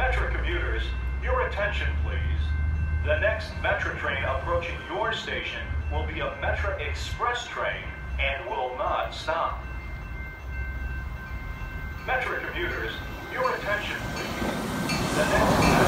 Metra commuters, your attention please. The next Metra train approaching your station will be a Metra Express train and will not stop. Metra commuters, your attention please. The next